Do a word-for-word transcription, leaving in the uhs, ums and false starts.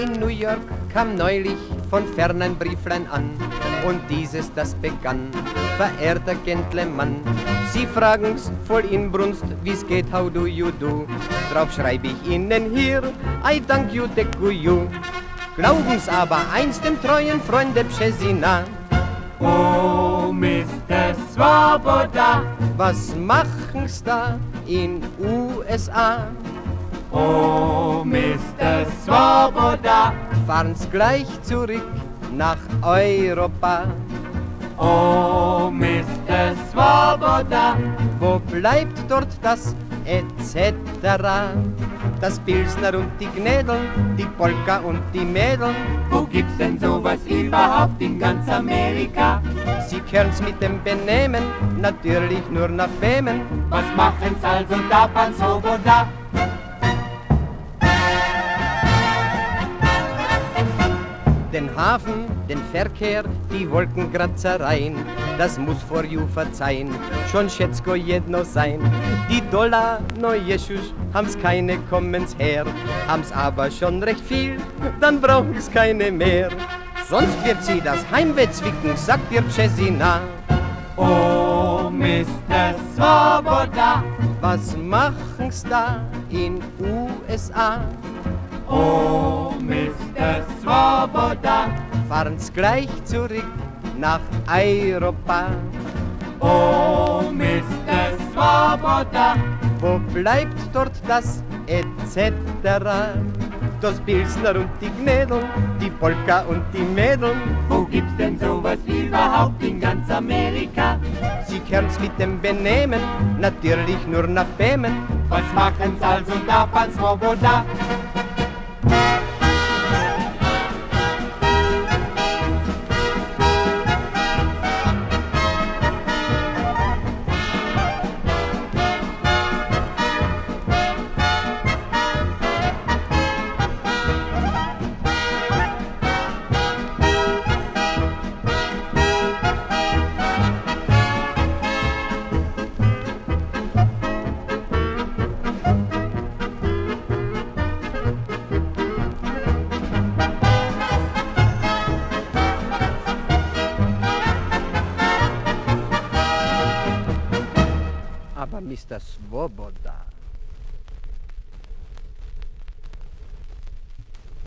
In New York kam neulich von fern ein Brieflein an, und dieses, das begann: verehrter Gentleman, Sie fragen's voll Inbrunst, wie's geht, how do you do? Drauf schreib ich Ihnen hier, I thank you, deku you. Glauben's aber einst dem treuen Freunde Pschesina. Oh, Mister Swoboda, was machen's da in U S A? oh, Mister Swoboda, Fahren's gleich zurück nach Europa. oh, Mister Swoboda, Wo bleibt dort das et cetera? Das Pilsner und die Gnädeln, die Polka und die Mädeln. wo gibt's denn sowas überhaupt in ganz Amerika? Sie kennen's mit dem Benehmen, natürlich nur nach Bemen. Was machen's also da beim Swoboda? Den Hafen, den Verkehr, die Wolkengratzereien, das muss vor you verzeihen, schon schätzko jedno sein. Die Dollar, no Jesus, haben's keine, kommen's her, haben's aber schon recht viel, dann brauchen's keine mehr. Sonst wird sie das Heimweh zwicken, sagt ihr Pschesina. Oh, Mister Swoboda, Was machen's da in U S A? oh, Mister Swoboda, Fahren's gleich zurück nach Europa. oh, Mister Swoboda, Wo bleibt dort das et cetera? Das Pilsner und die Gnädeln, die Polka und die Mädeln. wo gibt's denn sowas überhaupt in ganz Amerika? Sie kennen's mit dem Benehmen, natürlich nur nach Bemen. Was machen's also da beim Swoboda? Aber Mister Swoboda,